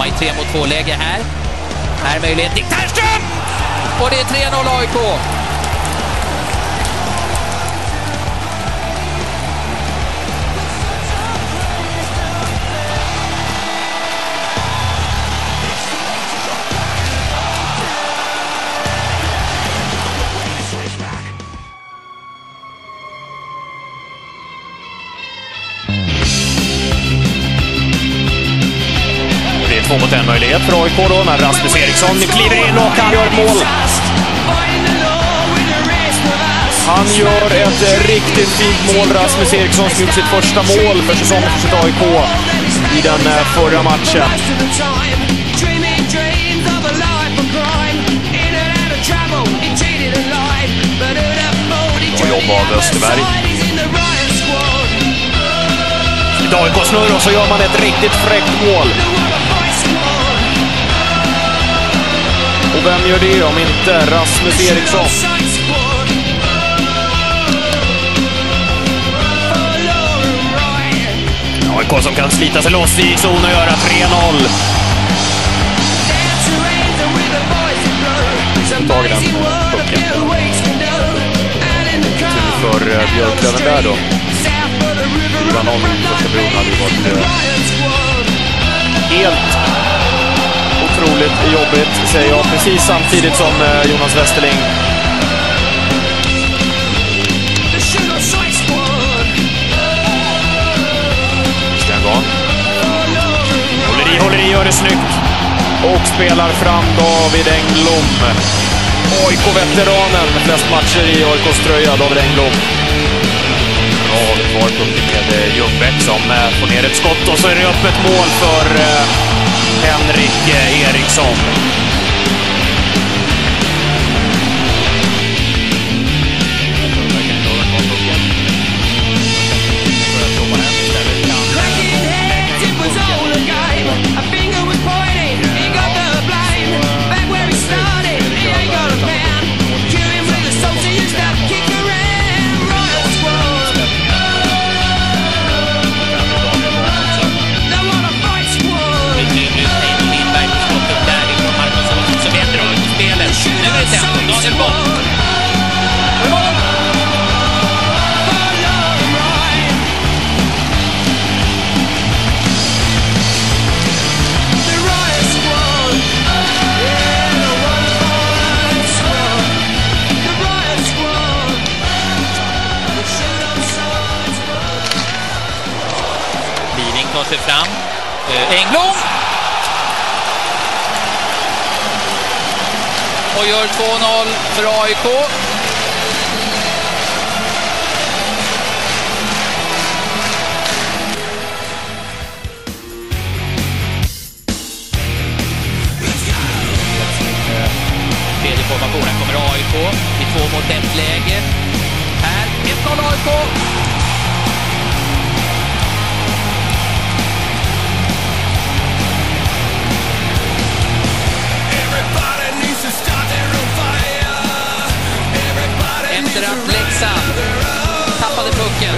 Man är 3-mot-2-läge här. Här är möjlighet till Tärström! Och det är 3-0 AIK. Det är 2-mot-1 möjlighet för AIK då när Rasmus Eriksson kliver in och han gör ett mål. Han gör ett riktigt fint mål, Rasmus Eriksson, som gjort sitt första mål för säsongen för sitt AIK i den förra matchen. Bra jobb av Österberg. Ett AIK-snurr och så gör man ett riktigt fräckt mål. Och vem gör det om inte Rasmus Eriksson? AIK som kan slita sig loss i zon och göra 3-0. Tag den pucken. Tur för Björklöven där då. 4-0 i första perioden hade ju varit helt otroligt jobbigt, säger jag, precis samtidigt som Jonas Westerling. Stengarn. Håller i, gör det snyggt. Och spelar fram David Engblom. AIK-veteranen med flest matcher i AIKs tröja, David Engblom. Bra kvar pucken med Ljungbeck som får ner ett skott och så är det öppet mål för Henrik Eriksson. Living tar sig fram. Engblom! Och gör 2-0 för AIK. Tredje formationen kommer AIK i 2-mot-1-läge. Här, 1-0 AIK. Efter att Leksand tappade pucken.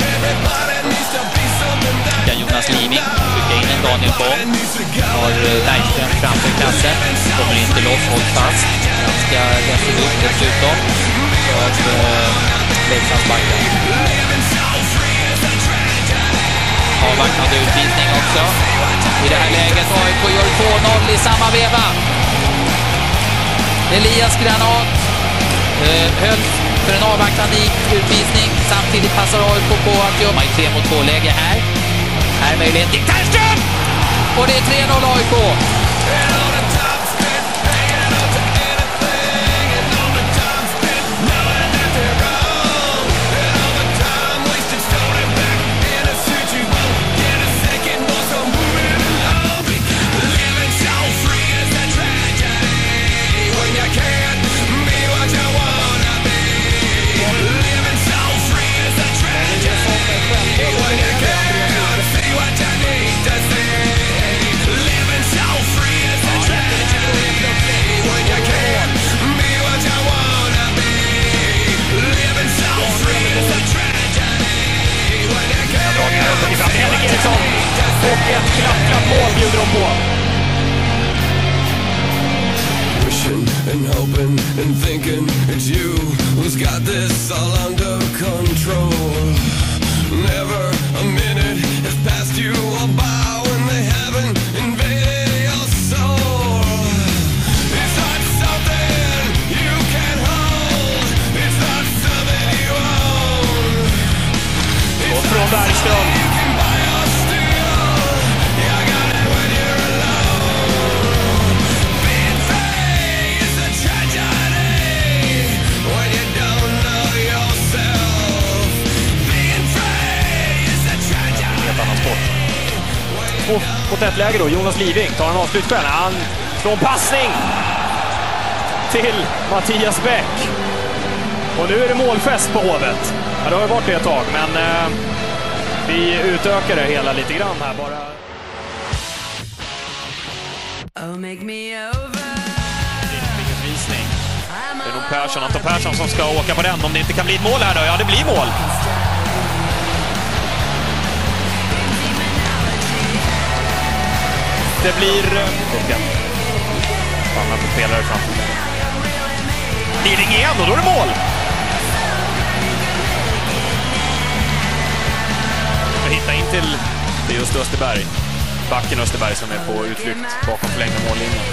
Jonas Living skickar in en Daniel Bong. Har Bergström framför klassen. Kommer inte loss, hålls fast. Ganska ledsen ut dessutom av Leksands backar. Avvaktande utvisning också. I det här läget AIK gör 2-0 i samma veva. Elias Granat höll för en avvaktande utvisning. Samtidigt passar AIK på att göra 3-mot-2-läge här. Här är möjlighet till Tärström! Och det är 3-0 AIK. Living so and hoping and thinking it's you who's got this all under control. Never a minute has passed you all by when they haven't invaded your soul. It's not something you can hold. It's not something you own. Och från Bergström. You can buy or steal. I got it when you're alone. Being free is a tragedy when you don't know yourself. Being free is a tragedy. Helt annan sport. Mot ett läge då, Jonas Living tar en avslutsspel. Han från passning till Mattias Bäck. Och nu är det målfest på Hovet. Ja, det har varit det ett tag, men vi utökar det hela lite grann här bara. Oh, make me over. Visning. Det är nog Persson, Anton Persson som ska åka på den. Om det inte kan bli ett mål här då, ja det blir mål. Det blir pucken. Stannar på spelare framför. Living igen och då är det mål. Vi hittar in till det är just Österberg. Backen Österberg som är på utflykt bakom förlängda mållinjen.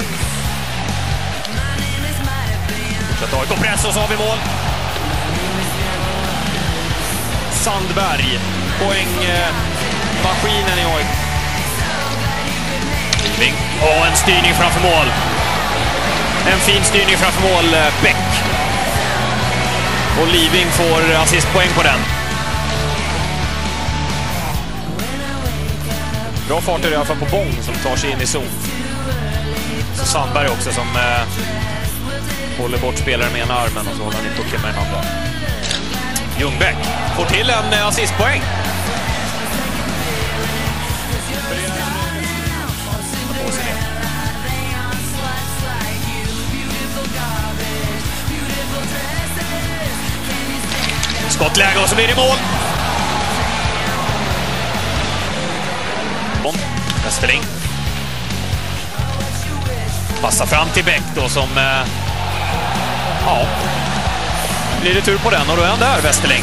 Fortsätter AIK press och så har vi mål. Sandberg, poängmaskinen i AIK. Living. Och en styrning framför mål. En fin styrning framför mål, Bäck. Och Living får assistpoäng på den. Bra fart är det i alla fall på Bång som tar sig in i zon. Så Sandberg också som håller bort spelaren med ena armen och så håller han i pucken med den andra. Ljungbäck får till en assistpoäng. Skottläge och så blir det mål. Westerling. Passar fram till Bäck då som ja, blir det tur på den och då är han där, Westerling.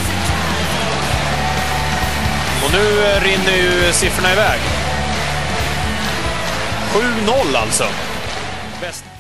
Och nu rinner ju siffrorna iväg. 7-0 alltså. Bäst.